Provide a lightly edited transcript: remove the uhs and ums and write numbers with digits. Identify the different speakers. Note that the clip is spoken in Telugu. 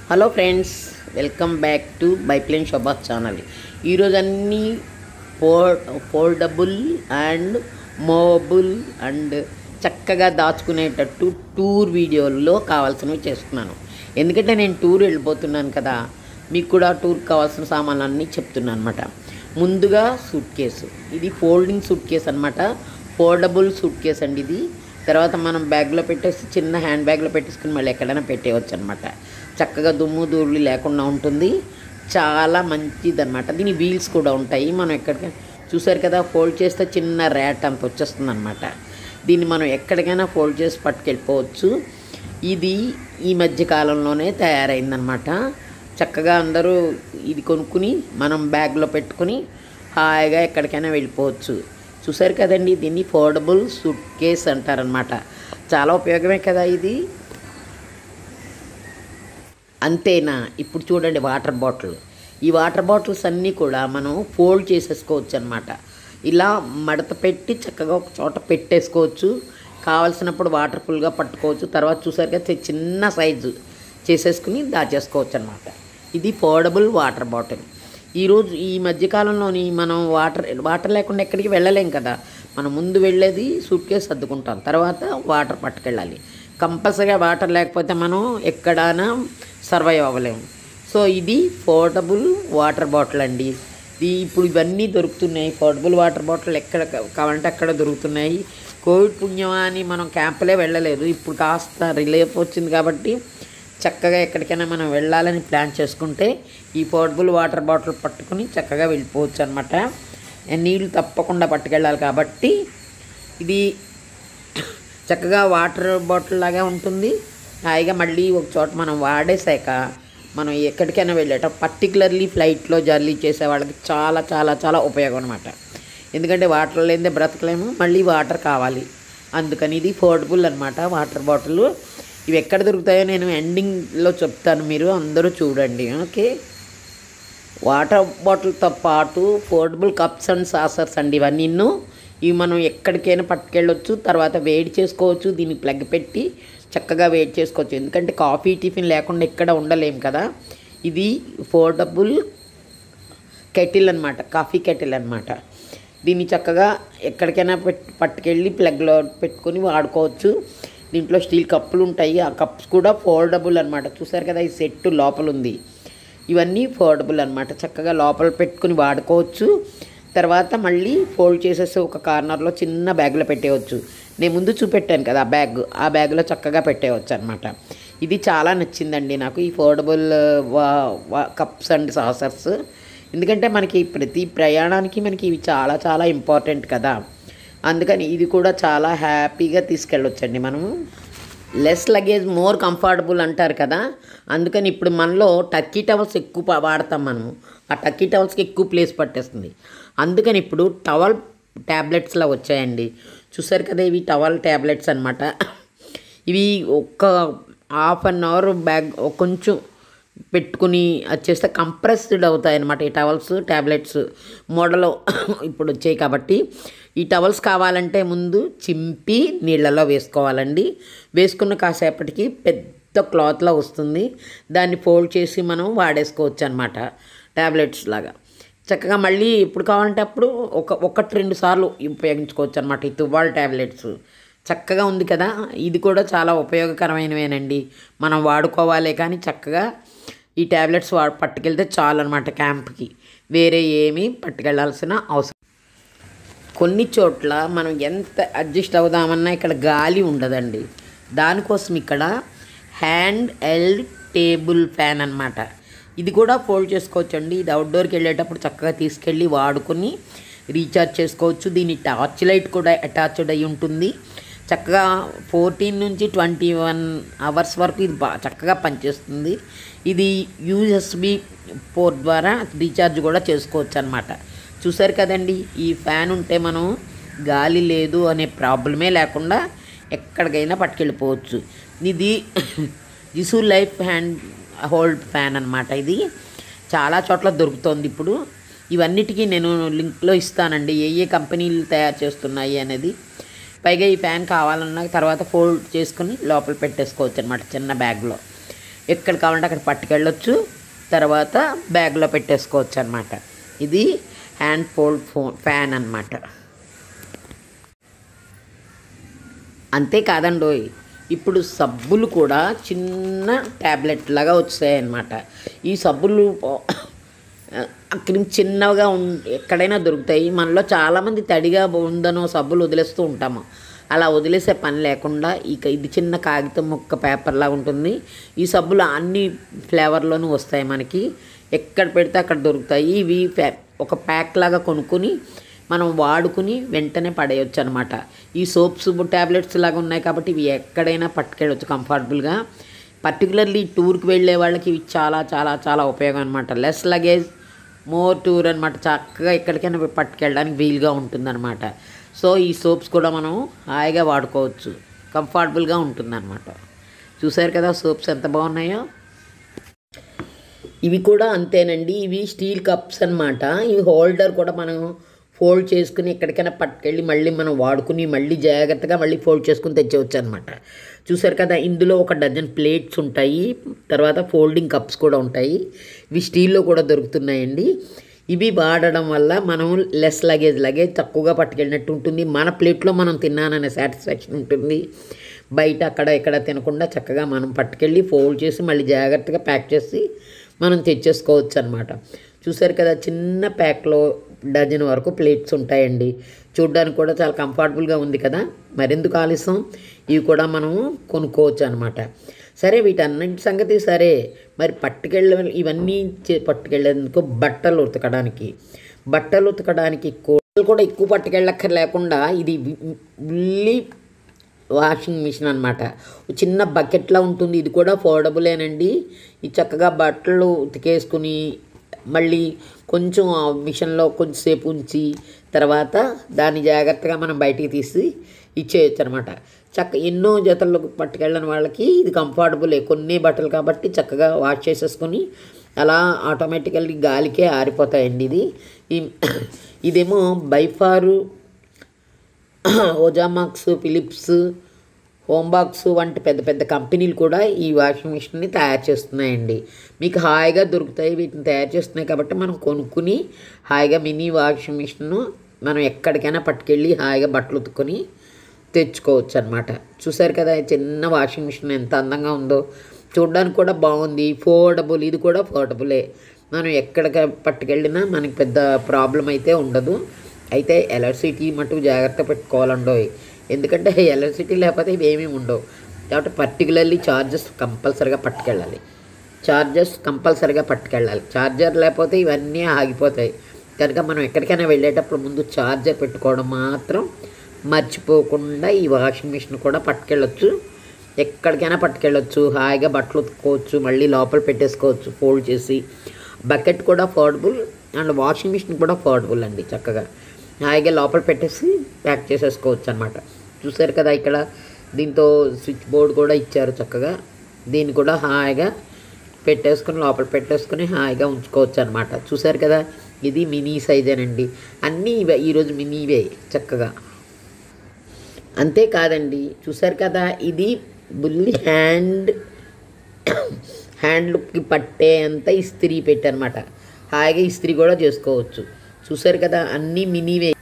Speaker 1: Hello friends, welcome back to Biplanesobha channel. ఈరోజు అన్నీ ఫోల్డబుల్ అండ్ మూవబుల్ అండ్ చక్కగా దాచుకునేటట్టు టూర్ వీడియోల్లో కావాల్సినవి చేస్తున్నాను. ఎందుకంటే నేను టూర్ వెళ్ళిపోతున్నాను కదా, మీకు కూడా టూర్ కావాల్సిన సామాన్లు అన్నీ చెప్తున్నాను అనమాట. ముందుగా సూట్ కేసు, ఇది ఫోల్డింగ్ సూట్ కేసు అనమాట. ఫోల్డబుల్ సూట్ కేసు అండి ఇది. తర్వాత మనం బ్యాగ్లో పెట్టేసి చిన్న హ్యాండ్ బ్యాగ్లో పెట్టేసుకుని మళ్ళీ ఎక్కడైనా పెట్టేయచ్చు అనమాట. చక్కగా దుమ్ము ధూళి లేకుండా ఉంటుంది. చాలా మంచిది అనమాట. దీని వీల్స్ కూడా ఉంటాయి. మనం ఎక్కడికైనా చూసారు కదా, ఫోల్డ్ చేస్తే చిన్న ర్యాట్ అంత వచ్చేస్తుంది అనమాట. దీన్ని మనం ఎక్కడికైనా ఫోల్డ్ చేసి పట్టుకెళ్ళిపోవచ్చు. ఇది ఈ మధ్య కాలంలోనే తయారైందనమాట. చక్కగా అందరూ ఇది కొనుక్కుని మనం బ్యాగ్లో పెట్టుకుని హాయిగా ఎక్కడికైనా వెళ్ళిపోవచ్చు. చూసారు కదండి, దీన్ని ఫోల్డబుల్ సూట్ కేస్ అంటారనమాట. చాలా ఉపయోగమే కదా ఇది. అంతేనా, ఇప్పుడు చూడండి వాటర్ బాటిల్. ఈ వాటర్ బాటిల్స్ అన్నీ కూడా మనం ఫోల్డ్ చేసేసుకోవచ్చు అనమాట. ఇలా మడత పెట్టి చక్కగా ఒక చోట పెట్టేసుకోవచ్చు. కావాల్సినప్పుడు వాటర్ ఫుల్గా పట్టుకోవచ్చు. తర్వాత చూసారు కదా, చిన్న సైజు చేసేసుకుని దాచేసుకోవచ్చు అనమాట. ఇది ఫోల్డబుల్ వాటర్ బాటిల్. ఈరోజు ఈ మధ్యకాలంలోని మనం వాటర్ లేకుండా ఎక్కడికి వెళ్ళలేం కదా. మనం ముందు వెళ్ళేది సూట్ కేసు సర్దుకుంటాం, తర్వాత వాటర్ పట్టుకెళ్ళాలి. కంపల్సరీగా వాటర్ లేకపోతే మనం ఎక్కడైనా సర్వైవ్ అవ్వలేము. సో ఇది ఫోల్డబుల్ వాటర్ బాటిల్ అండి. ఇప్పుడు ఇవన్నీ దొరుకుతున్నాయి. ఫోల్డబుల్ వాటర్ బాటిల్ ఎక్కడ కావాలంటే అక్కడ దొరుకుతున్నాయి. కోవిడ్ పుణ్యమా అని మనం క్యాంపులే వెళ్ళలేదు. ఇప్పుడు కాస్త రిలీఫ్ వచ్చింది కాబట్టి చక్కగా ఎక్కడికైనా మనం వెళ్ళాలని ప్లాన్ చేసుకుంటే ఈ పోర్టబుల్ వాటర్ బాటిల్ పట్టుకుని చక్కగా వెళ్ళిపోవచ్చు అనమాట. నీళ్ళు తప్పకుండా పట్టుకెళ్ళాలి కాబట్టి ఇది చక్కగా వాటర్ బాటిల్ లాగా ఉంటుంది. హాయిగా మళ్ళీ ఒక చోట మనం వాడేసాక మనం ఎక్కడికైనా వెళ్ళేటప్పుడు పర్టికులర్లీ ఫ్లైట్లో జర్నీ చేసే వాళ్ళకి చాలా చాలా చాలా ఉపయోగం అనమాట. ఎందుకంటే వాటర్ లేదే బ్రతకలేము, మళ్ళీ వాటర్ కావాలి. అందుకని ఇది ఫోర్డబుల్ అనమాట వాటర్ బాటిల్. ఇవి ఎక్కడ దొరుకుతాయో నేను ఎండింగ్లో చెప్తాను, మీరు అందరూ చూడండి. ఓకే, వాటర్ బాటిల్తో పాటు ఫోర్డబుల్ కప్స్ అండ్ సాసర్స్ అండి. ఇవి మనం ఎక్కడికైనా పట్టుకెళ్ళొచ్చు. తర్వాత వేడి చేసుకోవచ్చు. దీన్ని ప్లగ్ పెట్టి చక్కగా వేడి చేసుకోవచ్చు. ఎందుకంటే కాఫీ టిఫిన్ లేకుండా ఎక్కడ ఉండలేము కదా. ఇది ఫోర్డబుల్ కెటిల్ అనమాట, కాఫీ కెటిల్ అనమాట. దీన్ని చక్కగా ఎక్కడికైనా పట్టుకెళ్ళి ప్లగ్లో పెట్టుకొని వాడుకోవచ్చు. దీంట్లో స్టీల్ కప్పులు ఉంటాయి. ఆ కప్స్ కూడా ఫోల్డబుల్ అనమాట. చూసారు కదా, ఈ సెట్ లోపల ఉంది. ఇవన్నీ ఫోల్డబుల్ అనమాట. చక్కగా లోపల పెట్టుకుని వాడుకోవచ్చు. తర్వాత మళ్ళీ ఫోల్డ్ చేసేసి ఒక కార్నర్లో చిన్న బ్యాగ్లో పెట్టేయచ్చు. నేను ముందు చూపెట్టాను కదా ఆ బ్యాగ్లో చక్కగా పెట్టేయచ్చు అనమాట. ఇది చాలా నచ్చిందండి నాకు, ఈ ఫోల్డబుల్ కప్స్ అండ్ సాసర్స్. ఎందుకంటే మనకి ప్రతి ప్రయాణానికి మనకి ఇవి చాలా చాలా ఇంపార్టెంట్ కదా. అందుకని ఇది కూడా చాలా హ్యాపీగా తీసుకెళ్ళొచ్చండి మనము. లెస్ లగేజ్ మోర్ కంఫర్టబుల్ అంటారు కదా. అందుకని ఇప్పుడు మనలో టర్కీ టవల్స్ ఎక్కువ వాడతాం మనము. ఆ టర్కీ టవల్స్కి ఎక్కువ ప్లేస్ పట్టేస్తుంది. అందుకని ఇప్పుడు టవల్ ట్యాబ్లెట్స్లా వచ్చాయండి. చూసారు కదా, ఇవి టవల్ ట్యాబ్లెట్స్ అనమాట. ఇవి ఒక హాఫ్ అన్ అవర్ బ్యాగ్ కొంచెం పెట్టుకుని అది చేస్తే కంప్రెస్డ్ అవుతాయి అన్నమాట. ఈ టవల్స్ ట్యాబ్లెట్స్ మోడల్ ఇప్పుడు వచ్చాయి కాబట్టి ఈ టవల్స్ కావాలంటే ముందు చింపి నీళ్ళలో వేసుకోవాలండి. వేసుకున్న కాసేపటికి పెద్ద క్లాత్లో వస్తుంది. దాన్ని ఫోల్డ్ చేసి మనం వాడేసుకోవచ్చు అనమాట, ట్యాబ్లెట్స్ లాగా. చక్కగా మళ్ళీ ఎప్పుడు కావాలంటే అప్పుడు ఒకటి రెండు సార్లు ఉపయోగించుకోవచ్చు అనమాట. ఈ తువ్వాల్ ట్యాబ్లెట్స్ చక్కగా ఉంది కదా. ఇది కూడా చాలా ఉపయోగకరమైనవేనండి. మనం వాడుకోవాలే కానీ చక్కగా ఈ ట్యాబ్లెట్స్ పట్టుకెళ్తే చాలు అనమాట క్యాంప్కి. వేరే ఏమీ పట్టుకెళ్ళాల్సిన అవసరం. కొన్ని చోట్ల మనం ఎంత అడ్జస్ట్ అవుదామన్నా ఇక్కడ గాలి ఉండదండి. దానికోసం ఇక్కడ హ్యాండ్ హెల్డ్ టేబుల్ ఫ్యాన్ అనమాట. ఇది కూడా ఫోల్డ్ చేసుకోవచ్చండి. ఇది అవుట్డోర్కి వెళ్ళేటప్పుడు చక్కగా తీసుకెళ్ళి వాడుకొని రీఛార్జ్ చేసుకోవచ్చు. దీని టార్చ్ లైట్ కూడా అటాచ్డ్ అయి ఉంటుంది. చక్కగా 14 నుంచి 21 అవర్స్ వరకు ఇది చక్కగా పనిచేస్తుంది. ఇది యూఎస్బి పోర్ట్ ద్వారా రీఛార్జ్ కూడా చేసుకోవచ్చు అనమాట. చూసారు కదండి, ఈ ఫ్యాన్ ఉంటే మనం గాలి లేదు అనే ప్రాబ్లమే లేకుండా ఎక్కడికైనా పట్టుకెళ్ళిపోవచ్చు. ఇది Jisu life hand hold fan అనమాట. ఇది చాలా చోట్ల దొరుకుతుంది ఇప్పుడు. ఇవన్నిటికీ నేను లింక్లో ఇస్తానండి, ఏ కంపెనీలు తయారు చేస్తున్నాయి అనేది. పైగా ఈ ఫ్యాన్ కావాలన్నా తర్వాత ఫోల్డ్ చేసుకుని లోపల పెట్టేసుకోవచ్చు అనమాట చిన్న బ్యాగ్లో. ఎక్కడ కావాలంటే అక్కడ పట్టుకెళ్ళొచ్చు. తర్వాత బ్యాగ్లో పెట్టేసుకోవచ్చు అనమాట. ఇది హ్యాండ్ ఫోల్డ్ ఫ్యాన్ అన్నమాట. అంతేకాదండోయ్, ఇప్పుడు సబ్బులు కూడా చిన్న ట్యాబ్లెట్ లాగా వచ్చాయన్నమాట. ఈ సబ్బులు అక్కడ చిన్నగా ఎక్కడైనా దొరుకుతాయి. మనలో చాలామంది తడిగా ఉందనో సబ్బులు వదిలేస్తూ ఉంటాము. అలా వదిలేసే పని లేకుండా ఇది చిన్న కాగితం ముక్క పేపర్లా ఉంటుంది. ఈ సబ్బులు అన్ని ఫ్లేవర్లోనూ వస్తాయి మనకి. ఎక్కడ పెడితే అక్కడ దొరుకుతాయి. ఇవి ఒక ప్యాక్ లాగా కొనుక్కొని మనం వాడుకుని వెంటనే పడేయచ్చు అనమాట. ఈ సోప్స్ ట్యాబ్లెట్స్ లాగా ఉన్నాయి కాబట్టి ఇవి ఎక్కడైనా పట్టుకెళ్ళవచ్చు కంఫర్టబుల్గా. పర్టికులర్లీ టూర్కి వెళ్ళే వాళ్ళకి ఇవి చాలా చాలా చాలా ఉపయోగం అనమాట. లెస్ లగేజ్ మోర్ టూర్ అనమాట. చక్కగా ఎక్కడికైనా పట్టుకెళ్ళడానికి వీలుగా ఉంటుందన్నమాట. సో ఈ సోప్స్ కూడా మనం హాయిగా వాడుకోవచ్చు, కంఫర్టబుల్గా ఉంటుందన్నమాట. చూసారు కదా సోప్స్ ఎంత బాగున్నాయో. ఇవి కూడా అంతేనండి. ఇవి స్టీల్ కప్స్ అన్నమాట. ఇవి హోల్డర్ కూడా మనం ఫోల్డ్ చేసుకుని ఎక్కడికైనా పట్టుకెళ్ళి మళ్ళీ మనం వాడుకుని మళ్ళీ జాగ్రత్తగా మళ్ళీ ఫోల్డ్ చేసుకుని తెచ్చేవచ్చు అనమాట. చూసారు కదా, ఇందులో ఒక డజన్ ప్లేట్స్ ఉంటాయి. తర్వాత ఫోల్డింగ్ కప్స్ కూడా ఉంటాయి. ఇవి స్టీల్లో కూడా దొరుకుతున్నాయండి. ఇవి వాడడం వల్ల మనం లెస్ లగేజ్ తక్కువగా పట్టుకెళ్ళినట్టు ఉంటుంది. మన ప్లేట్లో మనం తిన్నాననే సాటిస్ఫాక్షన్ ఉంటుంది. బయట అక్కడ ఇక్కడ తినకుండా చక్కగా మనం పట్టుకెళ్ళి ఫోల్డ్ చేసి మళ్ళీ జాగ్రత్తగా ప్యాక్ చేసి మనం తెచ్చేసుకోవచ్చు అనమాట. చూసారు కదా, చిన్న ప్యాక్లో డజన్ వరకు ప్లేట్స్ ఉంటాయండి. చూడ్డానికి కూడా చాలా కంఫర్టబుల్గా ఉంది కదా. మరెందుకు ఆలస్యం, ఇవి కూడా మనం కొనుక్కోవచ్చు అనమాట. సరే, వీటన్నిటి సంగతి సరే. మరి ఇవన్నీ పట్టుకెళ్ళేందుకు బట్టలు ఉతకడానికి కూడా ఎక్కువ పట్టుకెళ్ళక్కర్ లేకుండా ఇది ఉల్లి వాషింగ్ మిషన్ అనమాట. చిన్న బకెట్లా ఉంటుంది. ఇది కూడా ఫోర్డబులేనండి. ఇది చక్కగా బట్టలు ఉతికేసుకుని మళ్ళీ కొంచెం ఆ మిషన్లో కొంచెంసేపు ఉంచి తర్వాత దాన్ని జాగ్రత్తగా మనం బయటికి తీసి ఇచ్చేయచ్చు అనమాట. ఎన్నో జతల్లో పట్టుకెళ్ళని వాళ్ళకి ఇది కంఫర్టబులే. కొన్ని బట్టలు కాబట్టి చక్కగా వాష్ చేసేసుకొని అలా ఆటోమేటికల్లీ గాలికే ఆరిపోతాయండి. ఇదేమో బైఫారు, ఓజామాక్స్, ఫిలిప్స్, హోంబాక్స్ వంటి పెద్ద పెద్ద కంపెనీలు కూడా ఈ వాషింగ్ మిషన్ని తయారు చేస్తున్నాయండి. మీకు హాయిగా దొరుకుతాయి. వీటిని తయారు చేస్తున్నాయి కాబట్టి మనం కొనుక్కుని హాయిగా మినీ వాషింగ్ మిషన్ను మనం ఎక్కడికైనా పట్టుకెళ్ళి హాయిగా బట్టలు ఉతుక్కొని తెచ్చుకోవచ్చు అనమాట. చూసారు కదా, చిన్న వాషింగ్ మిషన్ ఎంత అందంగా ఉందో. చూడడానికి కూడా బాగుంది. ఫోర్డబుల్, ఇది కూడా ఫోర్డబులే. మనం ఎక్కడికి పట్టుకెళ్ళినా మనకి పెద్ద ప్రాబ్లం అయితే ఉండదు. అయితే ఎలక్ట్రిసిటీ మటుకు జాగ్రత్త పెట్టుకోవాలండోయ్. ఎందుకంటే ఎలక్ట్రిసిటీ లేకపోతే ఇవేమీ ఉండవు. కాబట్టి పర్టికులర్లీ చార్జెస్ కంపల్సరీగా పట్టుకెళ్ళాలి. చార్జర్ లేకపోతే ఇవన్నీ ఆగిపోతాయి. కనుక మనం ఎక్కడికైనా వెళ్ళేటప్పుడు ముందు చార్జర్ పెట్టుకోవడం మాత్రం మర్చిపోకుండా ఈ వాషింగ్ మిషన్ కూడా పట్టుకెళ్ళొచ్చు. ఎక్కడికైనా పట్టుకెళ్ళొచ్చు. హాయిగా బట్టలు ఉతుక్కోవచ్చు, మళ్ళీ లోపల పెట్టేసుకోవచ్చు ఫోల్డ్ చేసి. బకెట్ కూడా ఫోర్డబుల్ అండ్ వాషింగ్ మిషన్ కూడా ఫోర్డబుల్ అండి. చక్కగా హాయిగా లోపల పెట్టేసి ప్యాక్ చేసేసుకోవచ్చు అనమాట. చూసారు కదా, ఇక్కడ దీంతో స్విచ్ బోర్డు కూడా ఇచ్చారు చక్కగా. దీన్ని కూడా హాయిగా లోపల పెట్టేసుకుని హాయిగా ఉంచుకోవచ్చు అనమాట. చూసారు కదా, ఇది మినీ సైజేనండి. అన్నీ ఈరోజు మినీవే చక్కగా. అంతేకాదండి, చూసారు కదా, ఇది బుల్లి హ్యాండ్కి పట్టే అంత ఇస్త్రీ పెట్టనమాట. హాయిగా ఇస్త్రీ కూడా చేసుకోవచ్చు. చూసారు కదా, అన్నీ మినీవే.